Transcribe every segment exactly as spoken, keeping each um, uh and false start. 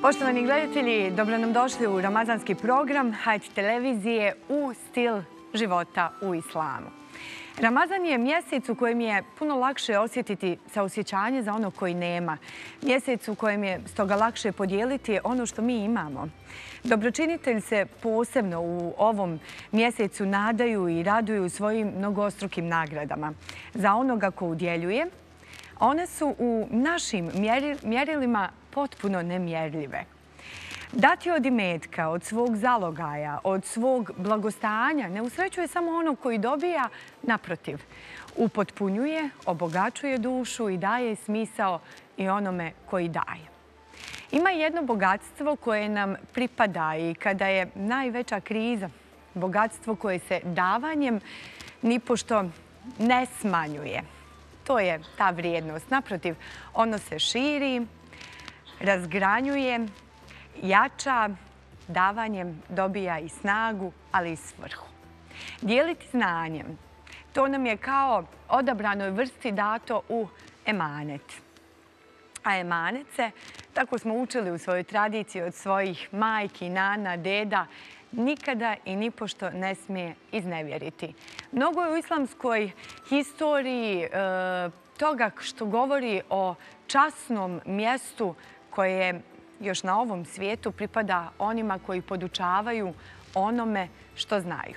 Poštovani gledatelji, dobro nam došli u ramazanski program Hajt televizije u stil života u islamu. Ramazan je mjesec u kojem je puno lakše osjetiti saosjećanje za ono koji nema. Mjesec u kojem je stoga lakše podijeliti ono što mi imamo. Dobročinitelj se posebno u ovom mjesecu nadaju i raduju svojim mnogostrukim nagradama. Za onoga ko udjeljuje, one su u našim mjerilima potpuno nemjerljive. Dati od imetka, od svog zalogaja, od svog blagostanja ne usrećuje samo ono koji dobija, naprotiv. Upotpunjuje, obogaćuje dušu i daje smisao i onome koji daje. Ima jedno bogatstvo koje nam pripada i kada je najveća kriza, bogatstvo koje se davanjem nipošto ne smanjuje. To je ta vrijednost. Naprotiv, ono se širi, razgranjuje, jača, davanjem dobija i snagu, ali i svrhu. Dijeliti znanjem, to nam je kao odabranoj vrsti dato u emanet. A emanet se, tako smo učili u svojoj tradiciji od svojih majki, nana, deda, nikada i nipošto ne smije iznevjeriti. Mnogo je u islamskoj historiji e, toga što govori o časnom mjestu koje još na ovom svijetu pripada onima koji podučavaju onome što znaju.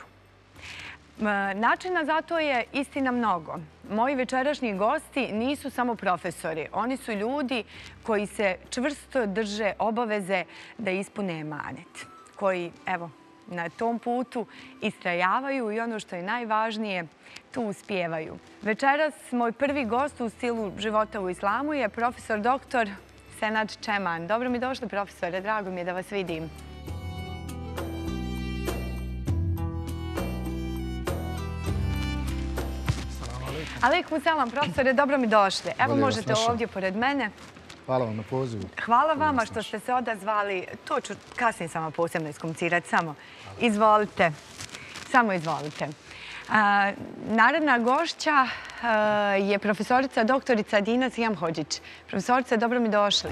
Načina za to je istina mnogo. Moji večerašnji gosti nisu samo profesori. Oni su ljudi koji se čvrsto drže obaveze da ispune emanet. Koji, evo, na tom putu istrajavaju i ono što je najvažnije, tu uspijevaju. Večeras moj prvi gost u stilu života u islamu je profesor doktor Senad Čeman. Dobro mi došli, profesore. Drago mi je da vas vidim. Aleikum selam, profesore. Dobro mi došli. Evo možete ovdje pored mene. Hvala vam na pozivu. Hvala vama što ste se odazvali. To ću kasnije samo posebno iskomunicirati. Samo izvolite. Samo izvolite. Naredna gošća je profesorica doktorica Dina Sijamhodžić. Profesorice, dobro mi došli.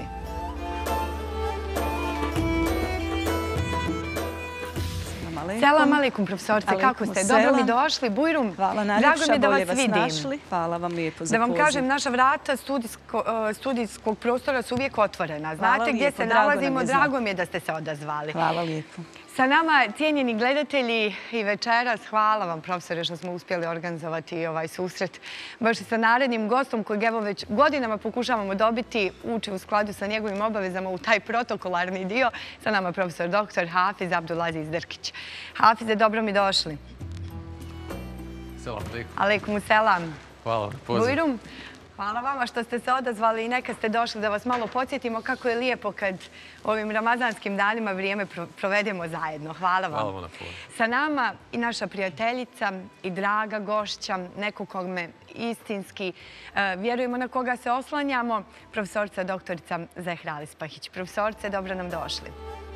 Selam aleikum, profesorice. Kako ste? Dobro mi došli. Bujrum, drago mi je da vas vidim. Hvala vam lijepo za poziv. Da vam kažem, naša vrata studijskog prostora su uvijek otvorena. Znate gdje se nalazimo. Drago mi je da ste se odazvali. Hvala lijepo. Sa nama, cijenjeni gledatelji, i večeras, hvala vam, profesore, što smo uspjeli organizovati ovaj susret. Baš i sa narednim gostom kojeg evo već godinama pokušavamo dobiti, uči u skladu sa njegovim obavezama u taj protokolarni dio. Sa nama profesor doktor Hafiz Abdulaziz Drkić. Hafize, dobro mi došli. Selam, aleikum. Aleikum selam. Hvala, poziv. Bujrum, hvala vama što ste se odazvali i neka ste došli da vas malo podsjetimo kako je lijepo kad ovim ramazanskim danima vrijeme provedemo zajedno. Hvala vam. Hvala vam na poziv. Sa nama i naša prijateljica i draga gošća, neko kog me istinski vjerujemo na koga se oslanjamo, profesorica doktorica Zehra Alispahić. Profesorice, dobro nam došli.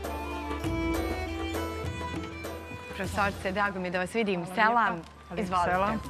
Profesorice, drago mi je da vas vidim. Selam. Izvolite.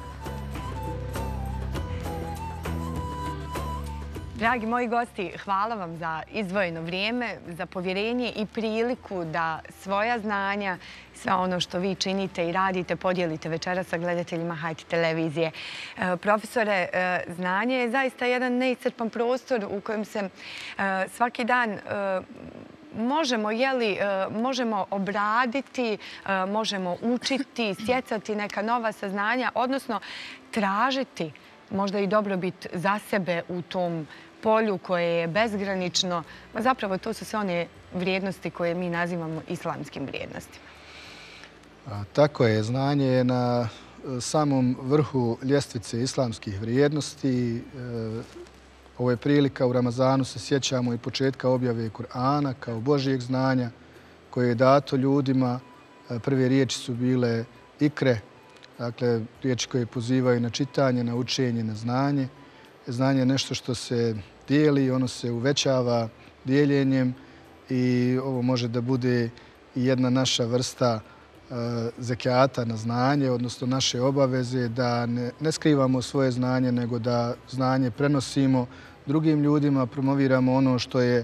Dragi moji gosti, hvala vam za izdvojeno vrijeme, za povjerenje i priliku da svoja znanja, sve ono što vi činite i radite, podijelite večeras sa gledateljima Hajt televizije. Profesore, znanje je zaista jedan neiscrpan prostor u kojem se svaki dan možemo, jeli, možemo obraditi, možemo učiti, stjecati neka nova saznanja, odnosno tražiti možda i dobrobit za sebe u tom polju koje je bezgranično. Zapravo to su sve one vrijednosti koje mi nazivamo islamskim vrijednostima. Tako je. Znanje je na samom vrhu ljestvice islamskih vrijednosti. Ovo je prilika, u Ramazanu se sjećamo i početka objave Kur'ana kao Božijeg znanja koje je dato ljudima. Prve riječi su bile ikre, dakle riječi koje pozivaju na čitanje, na učenje, na znanje. Znanje je nešto što se dijeli, ono se uvećava dijeljenjem i ovo može da bude i jedna naša vrsta zekijata na znanje, odnosno naše obaveze da ne, ne skrivamo svoje znanje, nego da znanje prenosimo drugim ljudima, promoviramo ono što je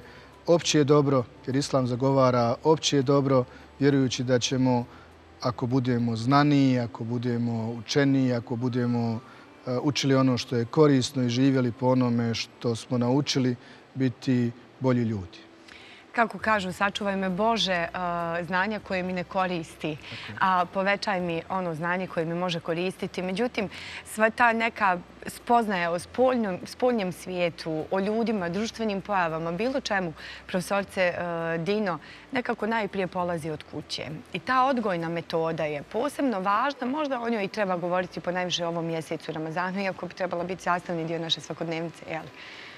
opće dobro, jer Islam zagovara opće dobro, vjerujući da ćemo, ako budemo znaniji, ako budemo učeniji, ako budemo učili ono što je korisno i živjeli po onome što smo naučili, biti bolji ljudi. Kako kažu, sačuvaj me Bože znanja koje mi ne koristi, a povećaj mi ono znanje koje mi može koristiti. Međutim, sva ta neka spoznaja o spoljnjem svijetu, o ljudima, društvenim pojavama, bilo čemu, profesorce Dino, nekako najprije polazi od kuće. I ta odgojna metoda je posebno važna, možda o njoj i treba govoriti po najviše ovom mjesecu Ramazanu, iako bi trebala biti sastavni dio naše svakodnevnice, jel?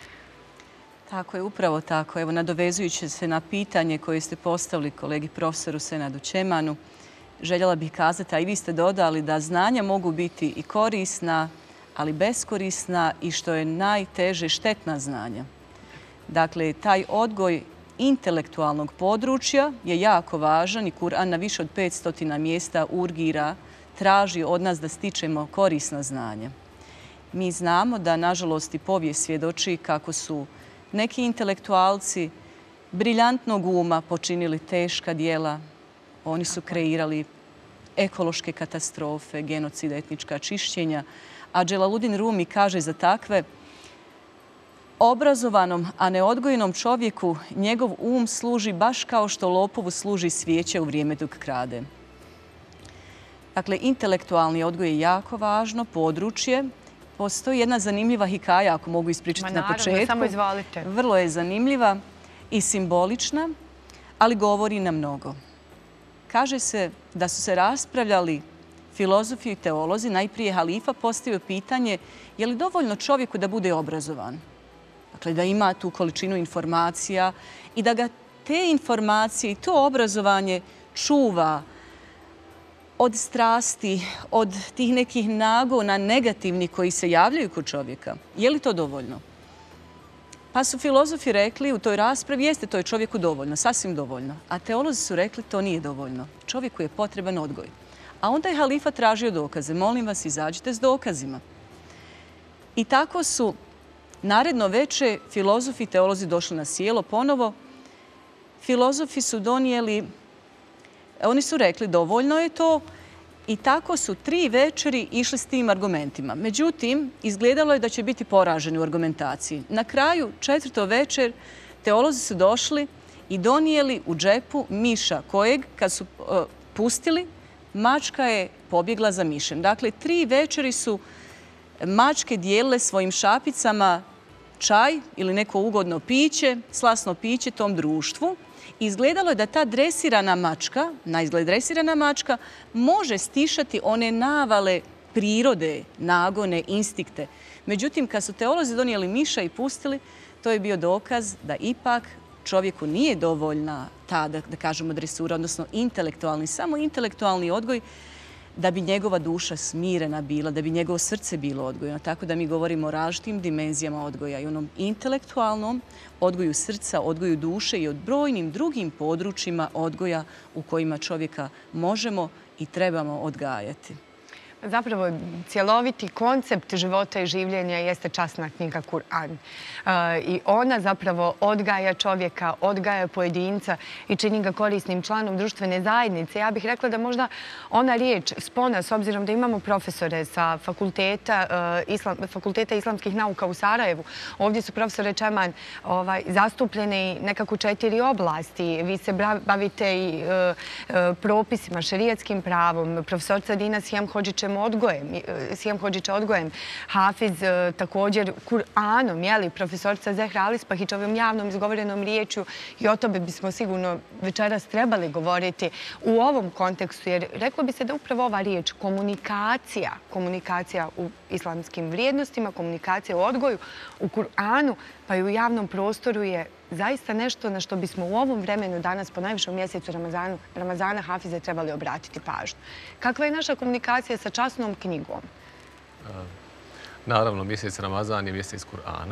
Tako je, upravo tako. Evo, nadovezujući se na pitanje koje ste postavili kolegi profesoru Senadu Čemanu, željela bih kazati, a i vi ste dodali, da znanja mogu biti i korisna, ali beskorisna i što je najteže štetna znanja. Dakle, taj odgoj intelektualnog područja je jako važan i Kur'an na više od petsto mjesta urgira, traži od nas da stičemo korisna znanja. Mi znamo da, nažalost, i povijest svjedoči kako su neki intelektualci briljantnog uma počinili teška djela. Oni su kreirali ekološke katastrofe, genocid, etnička čišćenja. A Dželaludin Rumi kaže za takve: obrazovanom, a neodgojenom čovjeku njegov um služi baš kao što lopovu služi svijeće u vrijeme dok krade. Dakle, intelektualni odgoj je jako važno područje. Postoji jedna zanimljiva hikaja, ako mogu ispričati na početku. Naravno, samo izvolite. Vrlo je zanimljiva i simbolična, ali govori na mnogo. Kaže se da su se raspravljali filozofi i teolozi. Najprije halifa postavio pitanje je li dovoljno čovjeku da bude obrazovan. Dakle, da ima tu količinu informacija i da ga te informacije i to obrazovanje čuva od strasti, od tih nekih nagona negativnih koji se javljaju kod čovjeka. Je li to dovoljno? Pa su filozofi rekli u toj raspravi, jeste, to je čovjeku dovoljno, sasvim dovoljno. A teolozi su rekli, to nije dovoljno. Čovjeku je potreban odgoj. A onda je halifa tražio dokaze. Molim vas, izađite s dokazima. I tako su naredno veče filozofi i teolozi došli na sjelo ponovo. Filozofi su donijeli, oni su rekli dovoljno je to i tako su tri večeri išli s tim argumentima. Međutim, izgledalo je da će biti poraženi u argumentaciji. Na kraju, četvrto večer, teolozi su došli i donijeli u džepu miša kojeg, kad su uh, pustili, mačka je pobjegla za mišem. Dakle, tri večeri su mačke dijelile svojim šapicama čaj ili neko ugodno piće, slasno piće tom društvu. Izgledalo je da ta dresirana mačka, na izgled dresirana mačka, može stišati one navale prirode, nagone, instikte. Međutim, kad su teolozi donijeli miša i pustili, to je bio dokaz da ipak čovjeku nije dovoljna ta, da, da kažemo, dresura, odnosno intelektualni, samo intelektualni odgoj, da bi njegova duša smirena bila, da bi njegovo srce bilo odgojeno. Tako da mi govorimo o različitim dimenzijama odgoja i onom intelektualnom odgoju srca, odgoju duše i od brojnim drugim područjima odgoja u kojima čovjeka možemo i trebamo odgajati. Zapravo, cjeloviti koncept života i življenja jeste časna knjiga Kur'an. I ona zapravo odgaja čovjeka, odgaja pojedinca i čini ga korisnim članom društvene zajednice. Ja bih rekla da možda ona riječ spona, s obzirom da imamo profesore sa fakulteta, islam, fakulteta islamskih nauka u Sarajevu, ovdje su profesore Čeman ovaj, zastupljene i nekako četiri oblasti. Vi se bavite i e, e, propisima, šerijatskim pravom, profesorca Dina Sijam Hodžiće odgojem, Sijam Hodžića odgojem, Hafiz također Kur'anom, jeli, profesorca Zehra Alispahić ovom javnom izgovorenom riječju i o tome bismo sigurno večeras trebali govoriti u ovom kontekstu, jer reklo bi se da upravo ova riječ komunikacija, komunikacija u islamskim vrijednostima, komunikacija u odgoju, u Kur'anu, pa i u javnom prostoru je zaista nešto na što bismo u ovom vremenu danas po najvišem mjesecu Ramazanu, Ramazana Hafize trebali obratiti pažnju. Kakva je naša komunikacija sa časnom knjigom? Naravno, mjesec Ramazan je mjesec Kur'ana.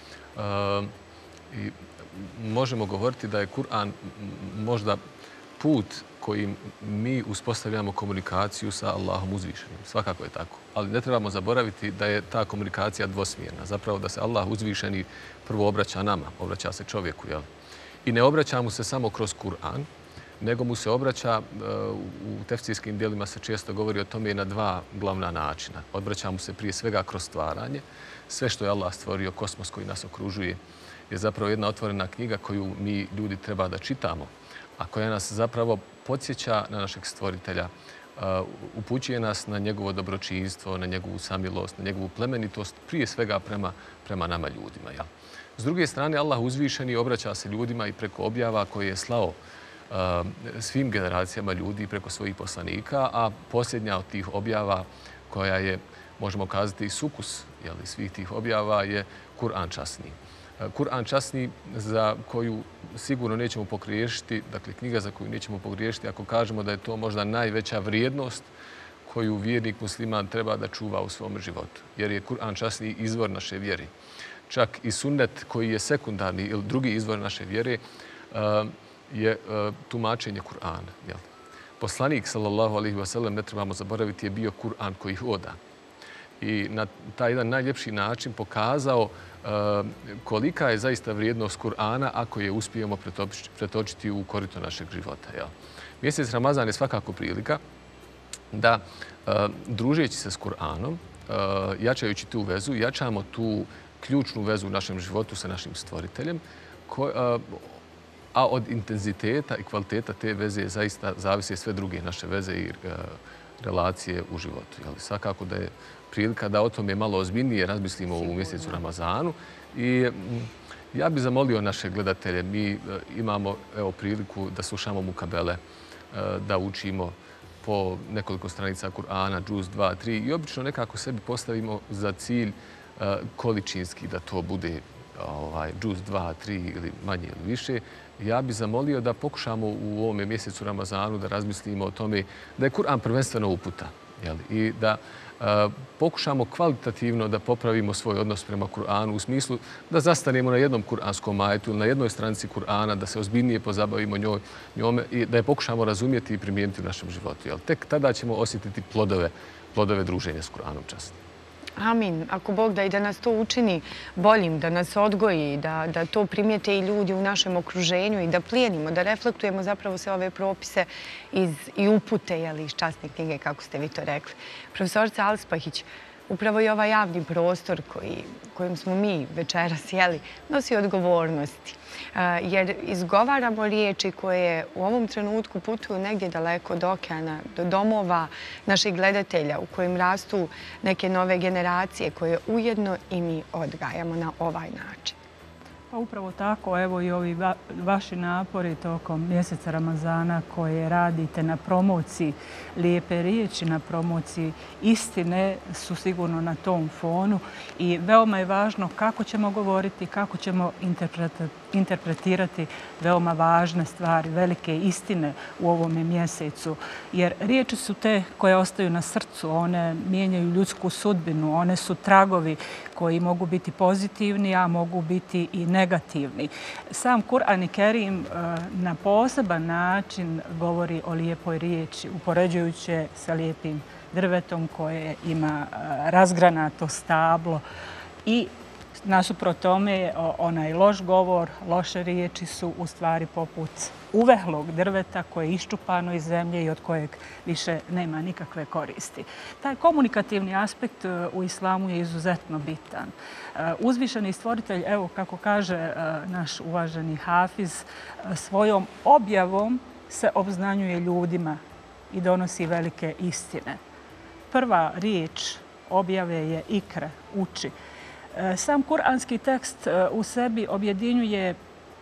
I možemo govoriti da je Kur'an možda put kojim mi uspostavljamo komunikaciju sa Allahom uzvišenim. Svakako je tako. Ali ne trebamo zaboraviti da je ta komunikacija dvosmjerna. Zapravo da se Allah uzvišeni prvo obraća nama, obraća se čovjeku. Jel? I ne obraća mu se samo kroz Kur'an, nego mu se obraća, u tefsirskim dijelima se često govori o tome na dva glavna načina. Obraća mu se prije svega kroz stvaranje. Sve što je Allah stvorio, kosmos koji nas okružuje, je zapravo jedna otvorena knjiga koju mi ljudi treba da čitamo, a koja nas zapravo podsjeća na našeg stvoritelja, upućuje nas na njegovo dobročinstvo, na njegovu samilost, na njegovu plemenitost, prije svega prema, prema nama ljudima. Ja. S druge strane, Allah uzvišeni obraća se ljudima i preko objava koje je slao svim generacijama ljudi preko svojih poslanika, a posljednja od tih objava koja je, možemo kazati, sukus jeli, svih tih objava je Kur'an časni. Kur'an časni za koju sigurno nećemo pogriješiti, dakle knjiga za koju nećemo pogriješiti ako kažemo da je to možda najveća vrijednost koju vjernik musliman treba da čuva u svom životu. Jer je Kur'an časni izvor naše vjere. Čak i sunnet koji je sekundarni ili drugi izvor naše vjere je tumačenje Kur'ana. Poslanik, sallallahu alaihi wa sallam, ne trebamo zaboraviti, je bio Kur'an koji hoda. I na taj jedan najljepši način pokazao kolika je zaista vrijednost Kur'ana ako je uspijemo pretočiti u korito našeg života. Mjesec Ramazan je svakako prilika da, družeći se s Kur'anom, jačajući tu vezu, jačamo tu ključnu vezu u našem životu sa našim stvoriteljem, a od intenziteta i kvaliteta te veze zaista zavise sve druge naše veze i relacije u životu. Svakako da je prilika da o tome malo ozbiljnije razmislimo u mjesecu Ramazanu. I ja bih zamolio naše gledatelje, mi imamo evo, priliku da slušamo mukabele, da učimo po nekoliko stranica Kur'ana, džuz dva, tri i obično nekako sebi postavimo za cilj količinski da to bude ovaj, džuz dva, tri ili manje ili više. Ja bih zamolio da pokušamo u ovome mjesecu Ramazanu da razmislimo o tome da je Kur'an prvenstveno uputa i da pokušamo kvalitativno da popravimo svoj odnos prema Kur'anu u smislu da zastanemo na jednom kur'anskom ajetu ili na jednoj stranici Kur'ana, da se ozbiljnije pozabavimo njoj, njome i da je pokušamo razumjeti i primijeniti u našem životu. Tek tada ćemo osjetiti plodove, plodove druženja s Kur'anom časnim. Amin. Ako Bog da i da nas to učini boljim, da nas odgoji, da, da to primijete i ljudi u našem okruženju i da plijenimo, da reflektujemo zapravo sve ove propise iz, i upute jeli, iz časne knjige, kako ste vi to rekli. Profesorica Alspahić, upravo i ovaj javni prostor koji, kojim smo mi večeras jeli, nosi odgovornosti. Jer izgovaramo riječi koje u ovom trenutku putuju negdje daleko do okeana, do domova naših gledatelja u kojim rastu neke nove generacije koje ujedno i mi odgajamo na ovaj način. Pa upravo tako, evo i ovi va, vaši napori tokom mjeseca Ramazana koje radite na promociji lijepe riječi, na promociji istine su sigurno na tom fonu i veoma je važno kako ćemo govoriti, kako ćemo interpretirati veoma važne stvari, velike istine u ovome mjesecu. Jer riječi su te koje ostaju na srcu, one mijenjaju ljudsku sudbinu, one su tragovi koji mogu biti pozitivni, a mogu biti i negativni. Sam Kur'an Kerim na poseban način govori o lijepoj riječi, upoređujući je sa lijepim drvetom koje ima razgranato stablo i nasuprot tome, onaj loš govor, loše riječi su u stvari poput uvehlog drveta koje je iščupano iz zemlje i od kojeg više nema nikakve koristi. Taj komunikativni aspekt u islamu je izuzetno bitan. Uzvišeni stvoritelj, evo kako kaže naš uvaženi Hafiz, svojom objavom se obznanjuje ljudima i donosi velike istine. Prva riječ objave je ikra, uči. Sam kuranski tekst u sebi objedinjuje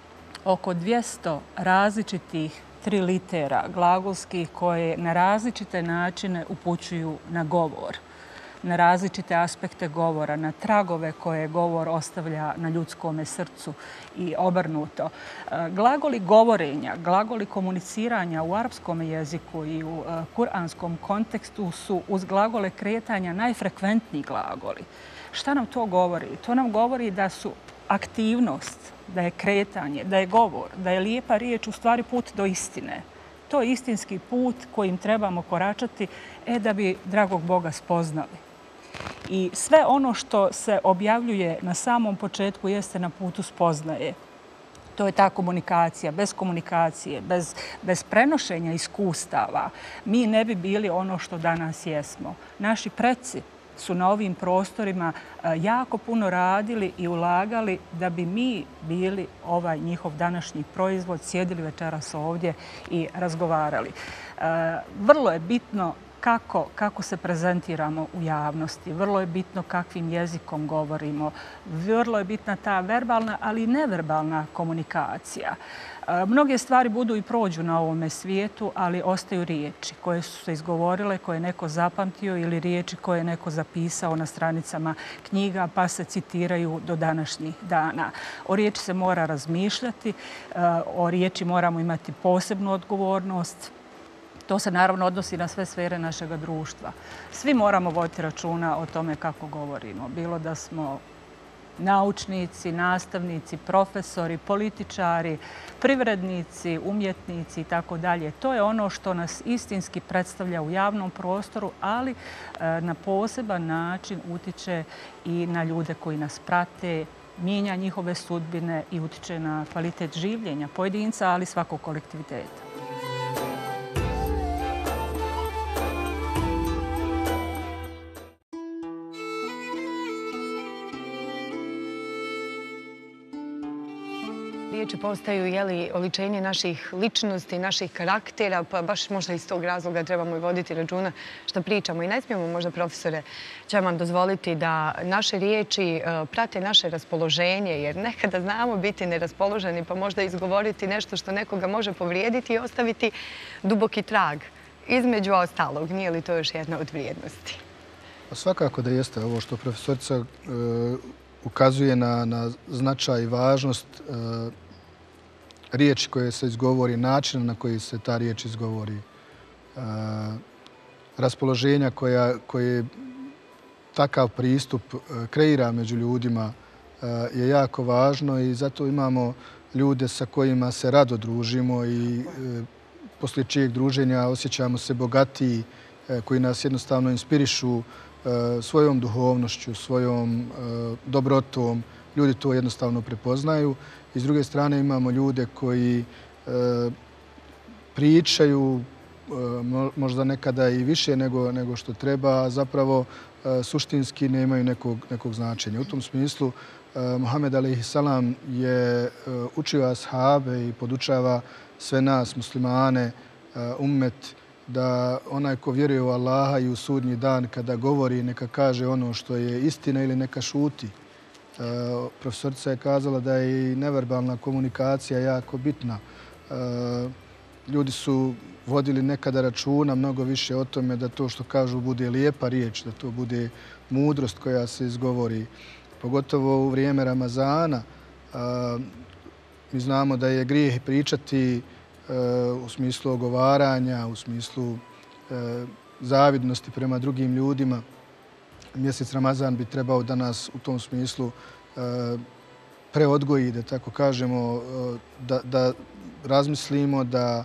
oko dvjesto različitih trilitera glagolskih koje na različite načine upućuju na govor, na različite aspekte govora, na tragove koje govor ostavlja na ljudskom srcu i obrnuto. Glagoli govorenja, glagoli komuniciranja u arapskom jeziku i u kuranskom kontekstu su uz glagole kretanja najfrekventniji glagoli. Šta nam to govori? To nam govori da su aktivnost, da je kretanje, da je govor, da je lijepa riječ u stvari put do istine. To je istinski put kojim trebamo koračati e, da bi dragog Boga spoznali. I sve ono što se objavljuje na samom početku jeste na putu spoznaje. To je ta komunikacija. Bez komunikacije, bez, bez prenošenja iskustava, mi ne bi bili ono što danas jesmo. Naši preci su na ovim prostorima jako puno radili i ulagali da bi mi bili ovaj njihov današnji proizvod, sjedili večeras ovdje i razgovarali. Vrlo je bitno Kako, kako se prezentiramo u javnosti. Vrlo je bitno kakvim jezikom govorimo. Vrlo je bitna ta verbalna, ali i neverbalna komunikacija. Mnoge stvari budu i prođu na ovome svijetu, ali ostaju riječi koje su se izgovorile, koje je neko zapamtio ili riječi koje je neko zapisao na stranicama knjiga pa se citiraju do današnjih dana. O riječi se mora razmišljati, o riječi moramo imati posebnu odgovornost. To se naravno odnosi na sve sfere našeg društva. Svi moramo voditi računa o tome kako govorimo. Bilo da smo naučnici, nastavnici, profesori, političari, privrednici, umjetnici i tako dalje. To je ono što nas istinski predstavlja u javnom prostoru, ali na poseban način utiče i na ljude koji nas prate, mijenja njihove sudbine i utiče na kvalitet življenja pojedinca, ali svakog kolektiviteta. Riječi postaju jeli, oličenje naših ličnosti, naših karaktera, pa baš možda iz tog razloga trebamo i voditi računa što pričamo. I ne smijemo možda, profesore, će vam dozvoliti da naše riječi prate naše raspoloženje, jer nekada znamo biti neraspoloženi pa možda izgovoriti nešto što nekoga može povrijediti i ostaviti duboki trag. Između ostalog, nije li to još jedna od vrijednosti? Svakako da jeste ovo što profesorica e, ukazuje na, na značaj i važnost e, riječi koje se izgovori, načina na koji se ta riječ izgovori, e, raspoloženja koja, koje takav pristup kreira među ljudima e, je jako važno i zato imamo ljude sa kojima se rado družimo i e, poslije čijeg druženja osjećamo se bogatiji, e, koji nas jednostavno inspirišu svojom duhovnošću, svojom dobrotom. Ljudi to jednostavno prepoznaju. I s druge strane imamo ljude koji pričaju možda nekada i više nego, nego što treba, a zapravo suštinski nemaju nekog, nekog značenja. U tom smislu Muhammed alejhi salam je učio ashabe i podučava sve nas, muslimane, ummet, da onaj ko vjeruje u Allaha i u sudnji dan kada govori neka kaže ono što je istina ili neka šuti. E, profesorica je kazala da je i neverbalna komunikacija jako bitna. E, ljudi su vodili nekada računa mnogo više o tome da to što kažu bude lijepa riječ, da to bude mudrost koja se izgovori. Pogotovo u vrijeme Ramazana. E, mi znamo da je grijeh pričati u smislu ogovaranja, u smislu zavidnosti prema drugim ljudima. Mjesec Ramazan bi trebao da nas u tom smislu preodgoji, da tako kažemo, da, da razmislimo da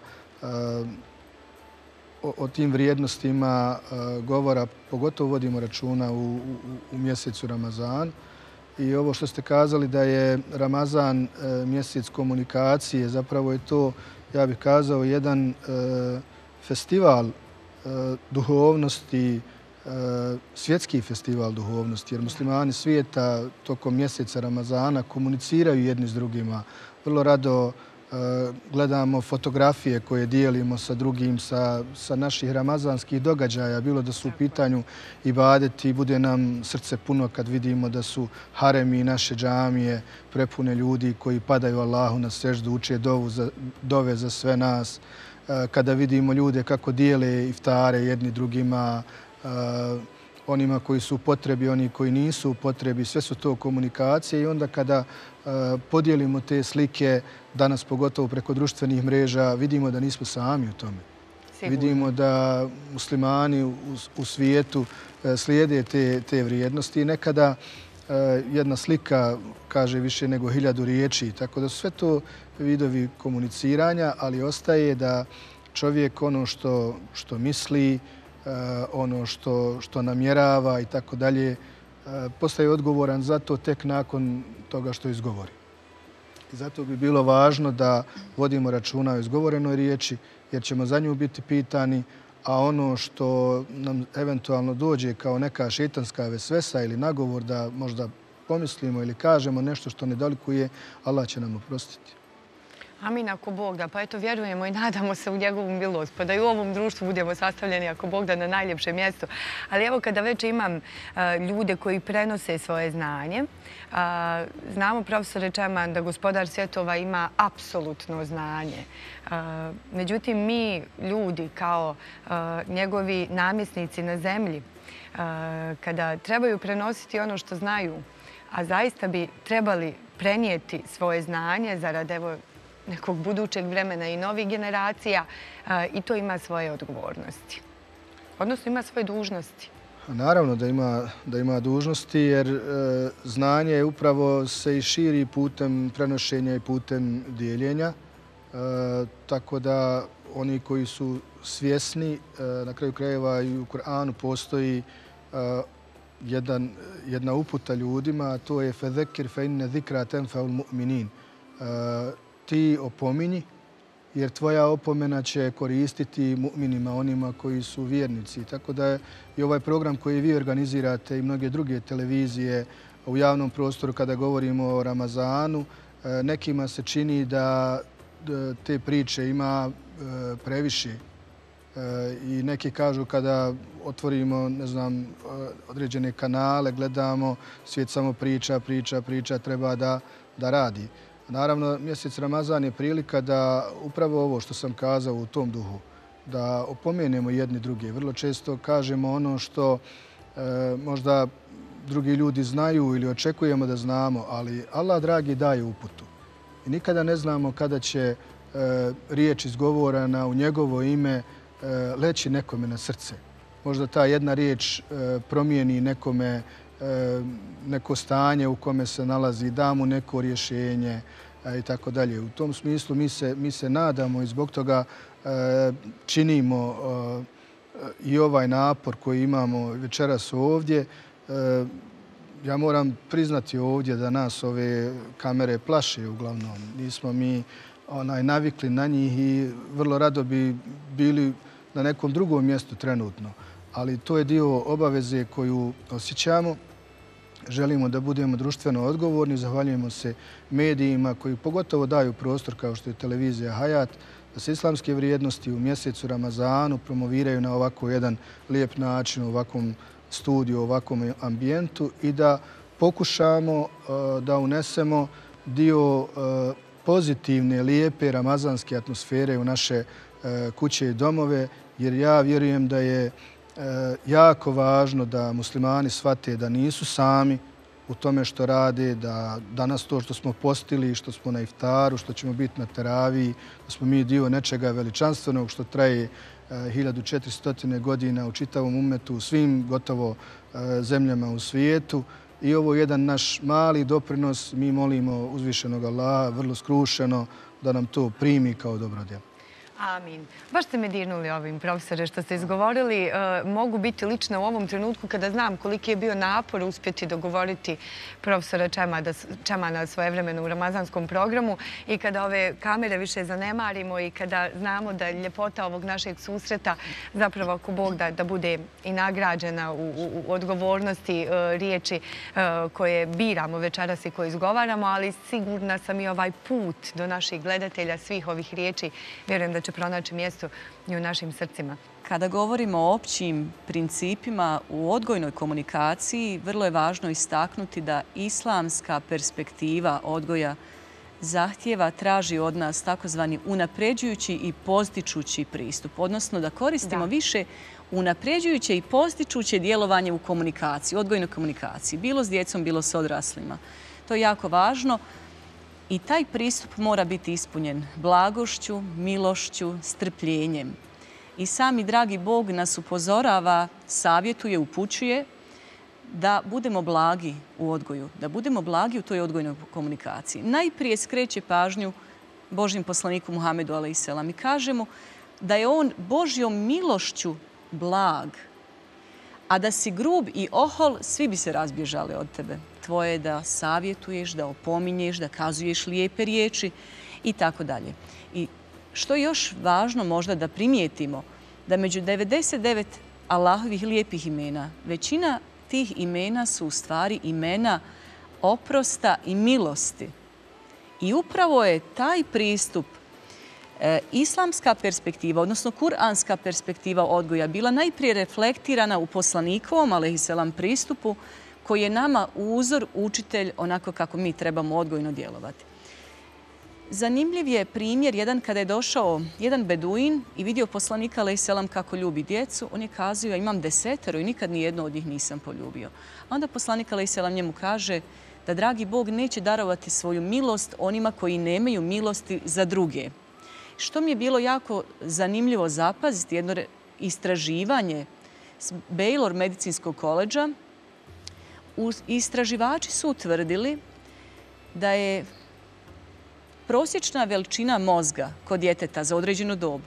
o, o tim vrijednostima govora pogotovo vodimo računa u, u, u mjesecu Ramazan. I ovo što ste kazali da je Ramazan mjesec komunikacije, zapravo je to, ja bih kazao, jedan e, festival e, duhovnosti, e, svjetski festival duhovnosti, jer muslimani svijeta tokom mjeseca Ramazana komuniciraju jedni s drugima. Vrlo rado e, gledamo fotografije koje dijelimo sa drugim, sa, sa naših ramazanskih događaja, bilo da su u pitanju ibadeti, bude nam srce puno kad vidimo da su haremi i naše džamije prepune ljudi koji padaju Allahu na seždu, uče dovu za, dove za sve nas. Kada vidimo ljude kako dijele iftare jedni drugima, onima koji su u potrebi, oni koji nisu u potrebi, sve su to komunikacije i onda kada podijelimo te slike, danas pogotovo preko društvenih mreža, vidimo da nismo sami u tome. Sigurno. Vidimo da muslimani u, u svijetu slijede te, te vrijednosti i nekada jedna slika kaže više nego hiljadu riječi. Tako da su sve to vidovi komuniciranja, ali ostaje da čovjek ono što, što misli, ono što, što namjerava i tako dalje, postaje odgovoran za to tek nakon toga što izgovori. I zato bi bilo važno da vodimo računa o izgovorenoj riječi, jer ćemo za nju biti pitani, a ono što nam eventualno dođe kao neka šeitanska vesvesa ili nagovor da možda pomislimo ili kažemo nešto što ne dolikuje, Allah će nam oprostiti. Amin, ako Bog da. Pa eto, vjerujemo i nadamo se u njegovu milost, pa da i u ovom društvu budemo sastavljeni, ako Bog da, na najljepšem mjestu. Ali evo, kada već imam ljude koji prenose svoje znanje, znamo, profesore Čeman, da gospodar svjetova ima apsolutno znanje. Međutim, mi, ljudi, kao njegovi namjesnici na zemlji, kada trebaju prenositi ono što znaju, a zaista bi trebali prenijeti svoje znanje zarad, evo, nekog budućeg vremena i novih generacija, i to ima svoje odgovornosti. Odnosno ima svoje dužnosti. Naravno da ima dužnosti, jer znanje upravo se i širi putem prenošenja i putem dijeljenja. Tako da oni koji su svjesni, na kraju krajeva i u Kur'anu postoji jedna uputa ljudima, a to je فَذَكِّرْ فَإِنَّ ذِكْرَا تَنْفَعُ الْمُؤْمِنِينَ. Ti opominji, jer tvoja opomena će koristiti mu'minima, onima koji su vjernici. Tako da je i ovaj program koji vi organizirate i mnoge druge televizije u javnom prostoru kada govorimo o Ramazanu, nekima se čini da te priče ima previše. I neki kažu kada otvorimo, ne znam, određene kanale, gledamo, svijet samo priča, priča, priča, treba da radi. Naravno, mjesec Ramazan je prilika da upravo ovo što sam kazao u tom duhu, da opomenemo jedni druge. Vrlo često kažemo ono što možda drugi ljudi znaju ili očekujemo da znamo, ali Allah, dragi, daje uputu. I nikada ne znamo kada će riječ izgovorena u njegovo ime leći nekome na srce. Možda ta jedna riječ promijeni nekome neko stanje u kome se nalazi, da mu neko rješenje i tako dalje. U tom smislu mi se nadamo i zbog toga činimo i ovaj napor koji imamo večeras ovdje. Ja moram priznati ovdje da nas ove kamere plaše uglavnom. Nismo mi navikli na njih i vrlo rado bi bili na nekom drugom mjestu trenutno. Ali to je dio obaveze koju osjećamo. Želimo da budemo društveno odgovorni. Zahvaljujemo se medijima koji pogotovo daju prostor kao što je televizija Hayat, da se islamske vrijednosti u mjesecu Ramazanu promoviraju na ovako jedan lijep način, u ovakvom studiju, u ovakvom ambijentu i da pokušamo da unesemo dio pozitivne, lijepe ramazanske atmosfere u naše kuće i domove, jer ja vjerujem da je jako važno da muslimani shvate da nisu sami u tome što rade, da danas to što smo postili, što smo na iftaru, što ćemo biti na teraviji, da smo mi dio nečega veličanstvenog što traje hiljadu četiristo godina u čitavom umetu, u svim gotovo zemljama u svijetu. I ovo je jedan naš mali doprinos. Mi molimo uzvišenog Allaha vrlo skrušeno da nam to primi kao dobro djelo. Amin. Baš ste me dirnuli ovim, profesore, što ste izgovorili. Mogu biti lična u ovom trenutku kada znam koliki je bio napor uspjeti dogovoriti profesora Čemana svojevremeno u ramazanskom programu i kada ove kamere više zanemarimo i kada znamo da ljepota ovog našeg susreta zapravo, ako Bog da, da bude i nagrađena u, u odgovornosti riječi koje biramo večeras i koje izgovaramo, ali sigurna sam i ovaj put do naših gledatelja svih ovih riječi, vjerujem da će pronaći mjesto i u našim srcima. Kada govorimo o općim principima u odgojnoj komunikaciji, vrlo je važno istaknuti da islamska perspektiva odgoja zahtijeva, traži od nas takozvani unapređujući i postičući pristup, odnosno da koristimo više unapređujuće i postičuće djelovanje u komunikaciji, odgojnoj komunikaciji, bilo s djecom, bilo s odraslima. To je jako važno. I taj pristup mora biti ispunjen blagošću, milošću, strpljenjem. I sami dragi Bog nas upozorava, savjetuje, upućuje da budemo blagi u odgoju, da budemo blagi u toj odgojnoj komunikaciji. Najprije skreće pažnju Božjem poslaniku Muhamedu alejselam i kaže mu da je on Božjom milošću blag, a da si grub i ohol, svi bi se razbježali od tebe. tvoje je da savjetuješ, da opominješ, da kazuješ lijepe riječi i tako dalje. I što je još važno možda da primijetimo, da među devedeset devet Allahovih lijepih imena, većina tih imena su u stvari imena oprosta i milosti. I upravo je taj pristup, e, islamska perspektiva, odnosno kuranska perspektiva odgoja, bila najprije reflektirana u poslanikovom, alejhiselam, pristupu, koji je nama uzor, učitelj, onako kako mi trebamo odgojno djelovati. Zanimljiv je primjer jedan kada je došao jedan beduin i vidio poslanika, alejhiselam, kako ljubi djecu. On je kazao, ja imam desetero i nikad nijedno od njih nisam poljubio. A onda poslanik, alejhiselam, njemu kaže da dragi Bog neće darovati svoju milost onima koji nemaju milosti za druge. Što mi je bilo jako zanimljivo zapaziti, jedno istraživanje s Baylor medicinskog koledža. Istraživači su utvrdili da je prosječna veličina mozga kod djeteta za određenu dobu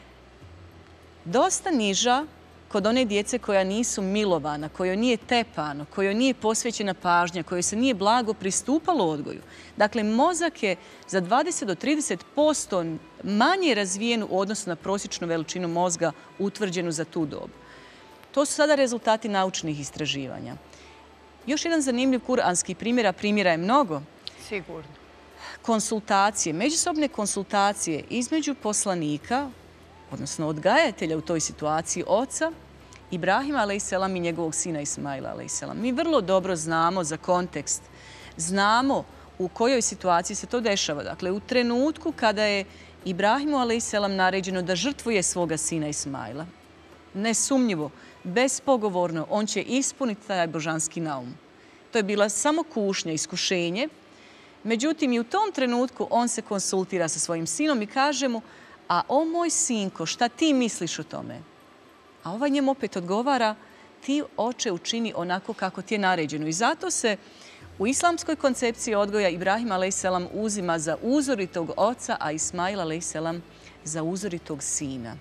dosta niža kod one djece koja nisu milovana, kojoj nije tepano, kojoj nije posvećena pažnja, kojoj se nije blago pristupalo odgoju. Dakle, mozak je za dvadeset do trideset posto manje razvijen u odnosu na prosječnu veličinu mozga utvrđenu za tu dobu. To su sada rezultati naučnih istraživanja. Još jedan zanimljiv kuranski primjer, a primjera je mnogo. Sigurno. Konsultacije, međusobne konsultacije između poslanika, odnosno odgajatelja u toj situaciji, oca Ibrahima, alejhiselam, i njegovog sina Ismaila, alejhiselam. Mi vrlo dobro znamo za kontekst, znamo u kojoj situaciji se to dešava. Dakle, u trenutku kada je Ibrahimu, alejhiselam, naređeno da žrtvuje svoga sina Ismaila, nesumnjivo, bespogovorno, on će ispuniti taj božanski naum. To je bila samo kušnja, iskušenje. Međutim, i u tom trenutku on se konsultira sa svojim sinom i kaže mu: a o moj sinko, šta ti misliš o tome? A ovaj njemu opet odgovara: ti, oče, učini onako kako ti je naređeno. I zato se u islamskoj koncepciji odgoja Ibrahim, alejhiselam, uzima za uzoritog oca, a Ismail, alejhiselam, za uzoritog sina.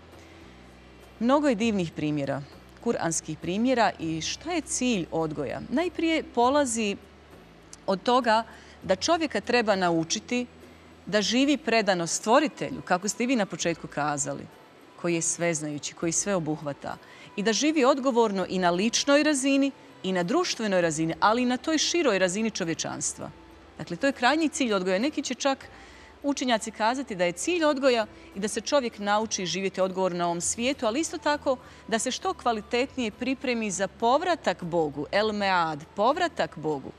Mnogo je divnih primjera, kuranskih primjera. I šta je cilj odgoja? Najprije polazi od toga da čovjeka treba naučiti da živi predano stvoritelju, kako ste i vi na početku kazali, koji je sveznajući, koji sve obuhvata. I da živi odgovorno i na ličnoj razini i na društvenoj razini, ali i na toj široj razini čovječanstva. Dakle, to je krajnji cilj odgoja. Neki će čak učenjaci kazati da je cilj odgoja i da se čovjek nauči živjeti odgovorno na ovom svijetu, ali isto tako da se što kvalitetnije pripremi za povratak Bogu, el mead, povratak Bogu.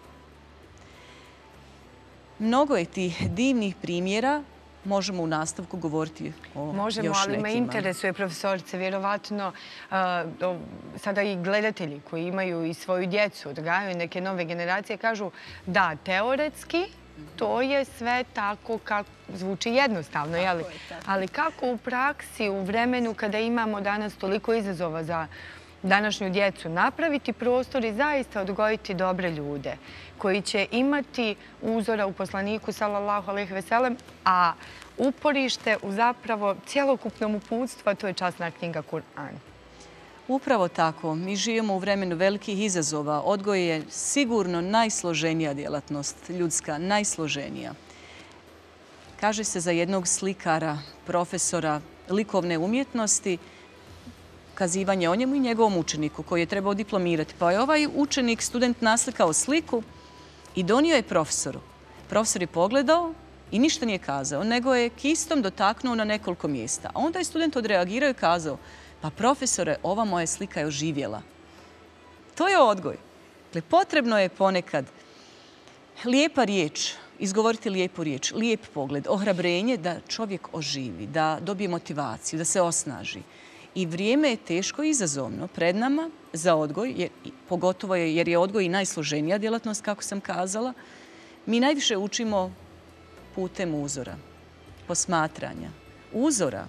Mnogo je tih divnih primjera, možemo u nastavku govoriti o još Možemo, nekima. ali me interesuje, profesorice, vjerovatno sada i gledatelji koji imaju i svoju djecu, odgajaju neke nove generacije, kažu da, teoretski to je sve tako kako zvuči jednostavno, ali kako u praksi, u vremenu kada imamo danas toliko izazova za današnju djecu, napraviti prostor i zaista odgojiti dobre ljude koji će imati uzora u poslaniku, sallallahu alejhi ve sellem, a uporište u zapravo cjelokupnom uputstvu, a to je časna knjiga Kur'an. Upravo tako. Mi živimo u vremenu velikih izazova. Odgoj je sigurno najsloženija djelatnost, ljudska, najsloženija. Kaže se za jednog slikara, profesora likovne umjetnosti, kazivanje o njemu i njegovom učeniku koji je trebao diplomirati. Pa je ovaj učenik, student, naslikao sliku i donio je profesoru. Profesor je pogledao i ništa nije kazao, nego je kistom dotaknuo na nekoliko mjesta. A onda je student odreagirao i kazao: pa profesore, ova moja slika je oživjela. To je odgoj. Dakle, potrebno je ponekad lijepa riječ, izgovoriti lijepu riječ, lijep pogled, ohrabrenje da čovjek oživi, da dobije motivaciju, da se osnaži. I vrijeme je teško i izazovno pred nama za odgoj, jer, pogotovo je, jer je odgoj i najsloženija djelatnost, kako sam kazala. Mi najviše učimo putem uzora, posmatranja, uzora.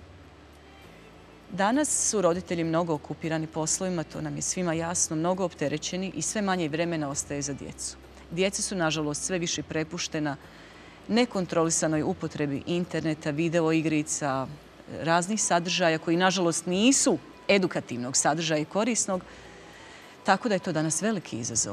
Danas su roditelji mnogo okupirani poslovima, to nam je svima jasno, mnogo opterećeni i sve manje vremena ostaje za djecu. Djeca su, nažalost, sve više prepuštena nekontrolisanoj upotrebi interneta, video igrica, raznih sadržaja koji, nažalost, nisu edukativnog sadržaja i korisnog, tako da je to danas veliki izazov.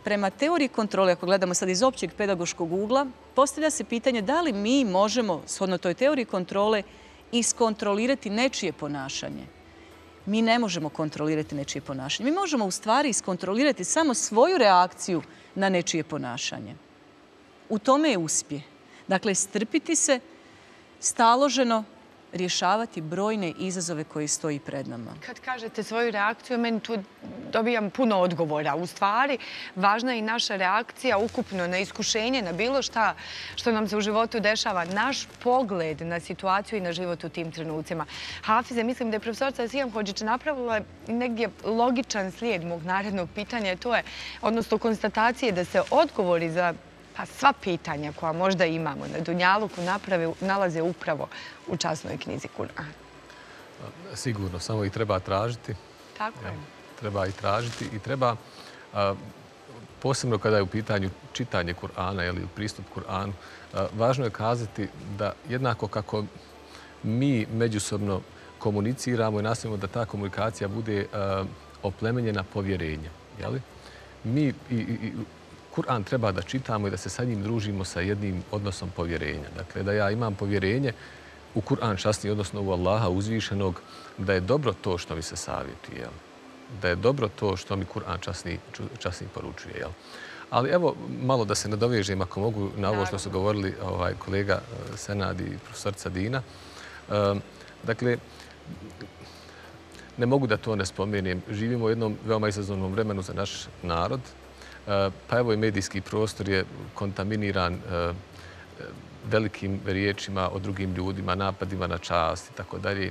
prema teoriji kontrole, ako gledamo sad iz općeg pedagoškog ugla, postavlja se pitanje da li mi možemo, shodno toj teoriji kontrole, iskontrolirati nečije ponašanje. Mi ne možemo kontrolirati nečije ponašanje. Mi možemo u stvari iskontrolirati samo svoju reakciju na nečije ponašanje. U tome je uspjeh. Dakle, strpiti se, staloženo rješavati brojne izazove koji stoji pred nama. Kad kažete svoju reakciju, meni tu dobijam puno odgovora. U stvari, važna je i naša reakcija ukupno na iskušenje, na bilo šta što nam se u životu dešava. Naš pogled na situaciju i na život u tim trenucima. Hafize, mislim da je profesorica Sijam Hodžić napravila negdje logičan slijed mog narednog pitanja. To je, odnosno konstatacije da se odgovori za pa sva pitanja koja možda imamo na Dunjaluku nalaze upravo u časnoj knjizi Kur'an. Sigurno, samo ih treba tražiti. Tako je. Treba ih tražiti i treba, posebno kada je u pitanju čitanje Kur'ana ili pristup Kur'anu, važno je kazati da jednako kako mi međusobno komuniciramo i nastavimo da ta komunikacija bude oplemenjena povjerenjem. Mi i Kur'an treba da čitamo i da se sa njim družimo sa jednim odnosom povjerenja. Dakle, da ja imam povjerenje u Kur'an časni, odnosno u Allaha uzvišenog, da je dobro to što mi se savjetuje, da je dobro to što mi Kur'an časni, časni poručuje. Ali evo, malo da se nadovežem, ako mogu, na ovo što su govorili ovaj, kolega Senad i profesorica Dina. Dakle, ne mogu da to ne spomenem. Živimo u jednom veoma izazovnom vremenu za naš narod. Pa evo i medijski prostor je kontaminiran velikim riječima o drugim ljudima, napadima na čast i tako dalje.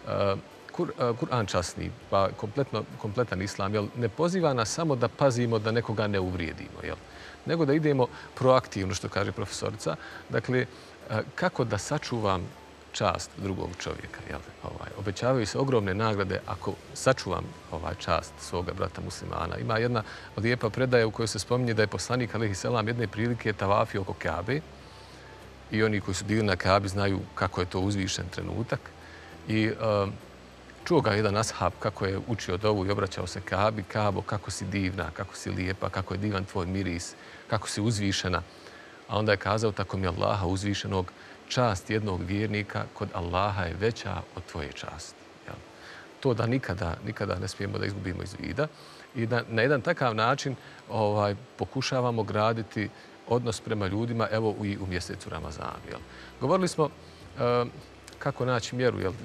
Kur'an časni, pa kompletan islam, ne poziva nas samo da pazimo da nekoga ne uvrijedimo, nego da idemo proaktivno, što kaže profesorica. Dakle, kako da sačuvam čast drugog čovjeka. Obećavaju se ogromne nagrade ako sačuvam čast svoga brata muslimana. Ima jedna lijepa predaja u kojoj se spominje da je poslanik alejhi selam jedne prilike tavafio oko Kabe i oni koji su bili na Kabi znaju kako je to uzvišen trenutak. I čuo ga jedan ashab kako je učio dovu i obraćao se Kabi. Kabo, kako si divna, kako si lijepa, kako je divan tvoj miris, kako si uzvišena. A onda je kazao, tako mi Allaha uzvišenog, čast jednog vjernika kod Allaha je veća od tvoje časti. To da nikada, nikada ne smijemo da izgubimo iz vida i da na jedan takav način ovaj, pokušavamo graditi odnos prema ljudima, evo i u mjesecu Ramazanu. Govorili smo uh, kako naći mjeru, jel,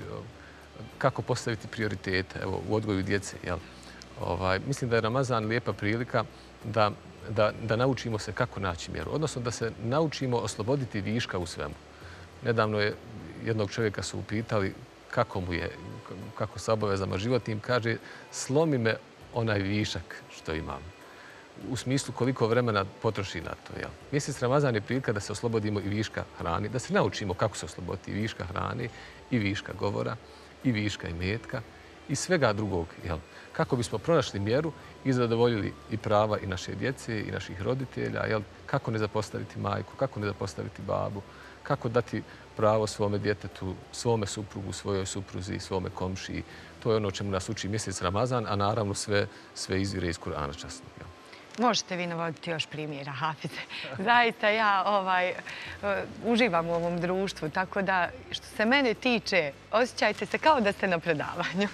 kako postaviti prioritete evo, u odgoju djece. Jel. Ovaj, mislim da je Ramazan lijepa prilika da Da, da naučimo se kako naći mjeru, odnosno da se naučimo osloboditi viška u svemu. Nedavno je jednog čovjeka su upitali kako mu je, kako sa obavezama životnim, kaže slomi me onaj višak što imam. U smislu koliko vremena potroši na to. Jel? Mjesec Ramazan je prilika da se oslobodimo i viška hrane, da se naučimo kako se osloboditi i viška hrane, i viška govora, i viška imetka, i svega drugog. Jel? Kako bismo pronašli mjeru i zadovoljili i prava i naše djece i naših roditelja, jel? Kako ne zapostaviti majku, kako ne zapostaviti babu, kako dati pravo svome djetetu, svome suprugu, svojoj supruzi, svome komšiji. To je ono čemu nas uči mjesec Ramazan, a naravno sve, sve izvire iz Kur'ana časnog. Jel? Možete vi navoditi još primjera, Hafize. Zaista ja ovaj, uh, uživam u ovom društvu, tako da što se mene tiče, osjećajte se kao da ste na predavanju.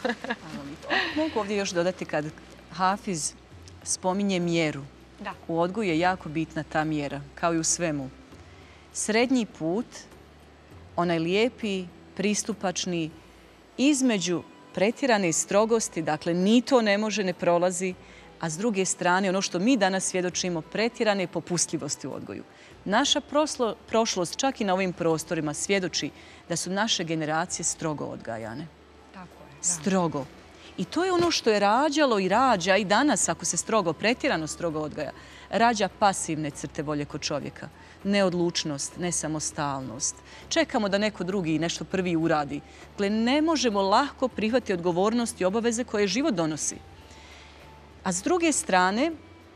Mogu ovdje još dodati kad Hafiz spominje mjeru. Da. U odgoju je jako bitna ta mjera, kao i u svemu. Srednji put, onaj lijepi, pristupačni, između pretjerane strogosti, dakle ni to ne može, ne prolazi, a s druge strane, ono što mi danas svjedočimo, pretjerane popustljivosti u odgoju. Naša proslo, prošlost, čak i na ovim prostorima, svjedoči da su naše generacije strogo odgajane. Tako je. Da. Strogo. I to je ono što je rađalo i rađa i danas, ako se strogo, pretjerano strogo odgaja, rađa pasivne crte volje kod čovjeka. Neodlučnost, nesamostalnost. Čekamo da neko drugi nešto prvi uradi. Dakle, ne možemo lako prihvatiti odgovornost i obaveze koje život donosi. A s druge strane,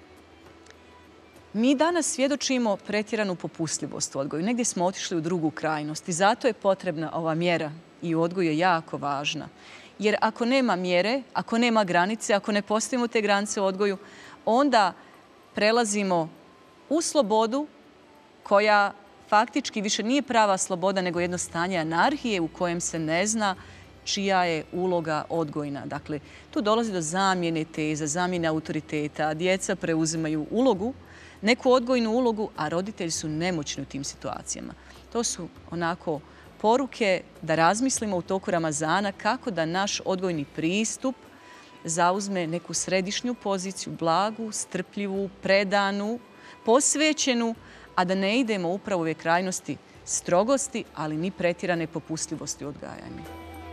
mi danas svjedočimo pretjeranu popustljivost u odgoju. Negdje smo otišli u drugu krajnost i zato je potrebna ova mjera i u odgoju je jako važna. Jer ako nema mjere, ako nema granice, ako ne postavimo te granice u odgoju, onda prelazimo u slobodu koja faktički više nije prava sloboda, nego jedno stanje anarhije u kojem se ne zna čija je uloga odgojna. Dakle, tu dolazi do zamjene teza, zamjene autoriteta. Djeca preuzimaju ulogu, neku odgojnu ulogu, a roditelji su nemoćni u tim situacijama. To su onako poruke da razmislimo u toku Ramazana kako da naš odgojni pristup zauzme neku središnju poziciju, blagu, strpljivu, predanu, posvećenu, a da ne idemo upravo u ove krajnosti strogosti, ali ni pretjerane popustljivosti u odgajanju.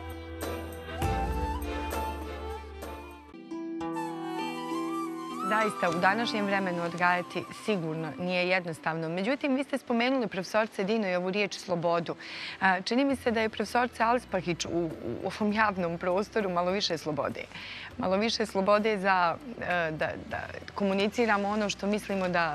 Zaista, u današnjem vremenu odgajati sigurno nije jednostavno. Međutim, vi ste spomenuli, profesorce Dino, i ovu riječ slobodu. Čini mi se da je profesorce Alspahić u ovom javnom prostoru malo više slobode. Malo više slobode za da komuniciramo ono što mislimo da